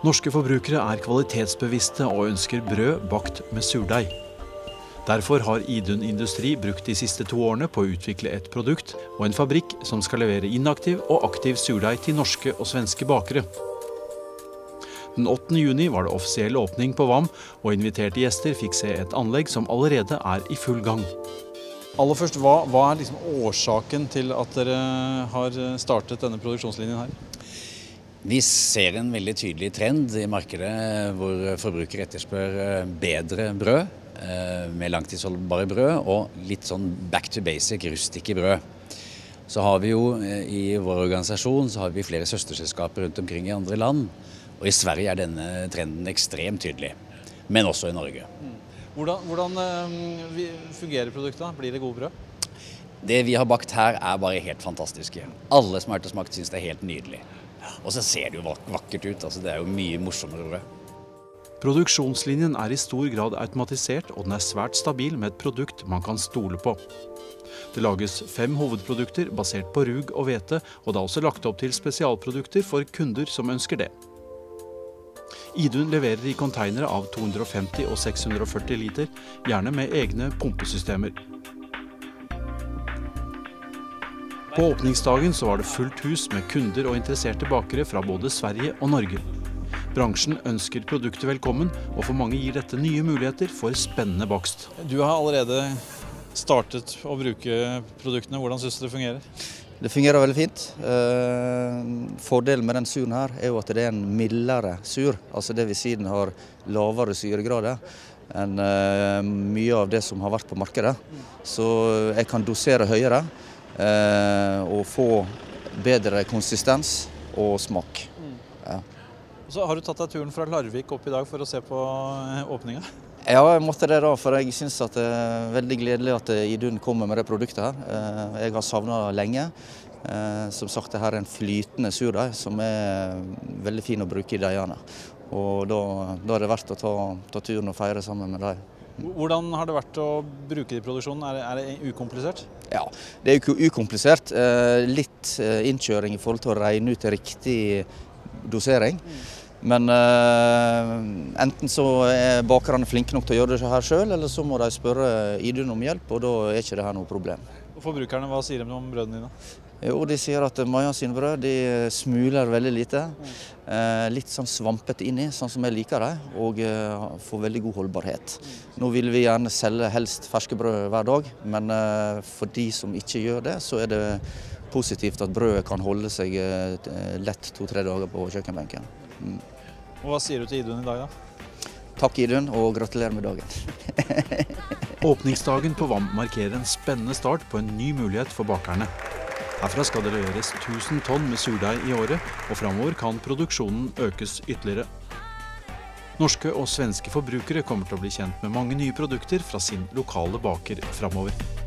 Norske forbrukere er kvalitetsbevisste og ønsker brød bakt med surdeig. Derfor har Idun Industri brukt de siste 2 årene på å utvikle et produkt og en fabrikk som skal levere inaktiv og aktiv surdeig til norske og svenske bakere. Den 8. juni var det offisiell åpning på VAM, og inviterte gjester fikk se et anlegg som allerede er i full gang. Aller først, hva er liksom årsaken til at dere har startet denne produksjonslinjen her? Vi ser en veldig tydelig trend i markedet hvor forbrukere etterspør bedre brød, med langtidsholdbare brød og litt sånn back to basic, rustikke brød. Så har vi jo i vår organisasjon så har vi flere søsterselskaper rundt omkring i andre land, og i Sverige er denne trenden ekstremt tydelig, men også i Norge. Hvordan fungerer produktet? Blir det gode brød? Det vi har bakt her er bare helt fantastiske. Alle som har smakt synes det er helt nydelig. Og så ser det jo vakkert ut, altså det er jo mye morsommere brød. Produksjonslinjen er i stor grad automatisert, og den er svært stabil med et produkt man kan stole på. Det lages 5 hovedprodukter basert på rug og hvete, og det er også lagt opp til spesialprodukter for kunder som ønsker det. Idun leverer i containere av 250 og 640 liter, gjerne med egne pumpesystemer. På åpningsdagen så var det fullt hus med kunder og interesserte bakere fra både Sverige og Norge. Bransjen ønsker produktet velkommen, og for mange gir dette nye muligheter for spennende bakst. Du har allerede startet å bruke produktene. Hvordan synes du det fungerer? Det fungerer veldig fint. Fordelen med den suren her er jo at det er en mildere sur. Altså det vil si den har lavere syregrader enn mye av det som har vært på markedet. Så jeg kan dosere høyere og få bedre konsistens og smak. Ja. Så har du tatt deg turen fra Larvik opp i dag for å se på åpningen? Ja, jeg måtte det da, for jeg synes at det er veldig gledelig at Idun kommer med det produktet her. Jeg har savnet det lenge. Som sagt, det her er en flytende surdeig som er veldig fin å bruke i deigene. Og da er det verdt å ta turen og feire sammen med deg. Hvordan har det vært å bruke det i produksjonen? Er det ukomplisert? Ja, det er jo ukomplisert. Litt innkjøring i forhold til å regne ut riktig dosering. Men enten så er bakerne flinke nok til å gjøre det her selv, eller så må de spørre Idun om hjelp, og da er ikke det her noe problem. Og forbrukerne, hva sier de om brødene dine? Jo, de sier at Maja sine brød, de smuler veldig lite. Litt sånn svampete inni, sånn som jeg liker det, og får veldig god holdbarhet. Nå vil vi gjerne selge helst ferske brød hver dag, men for de som ikke gjør det, så er det positivt at brødet kan holde seg lett 2-3 dager på kjøkkenbenken. Og hva sier du til Idun i dag da? Takk Idun, og gratulerer med dagen. Åpningsdagen på VAM markerer en spennende start på en ny mulighet for bakerne. Herfra skal det leveres 1000 tonn med surdeig i året, og fremover kan produksjonen økes ytterligere. Norske og svenske forbrukere kommer til å bli kjent med mange nye produkter fra sin lokale baker fremover.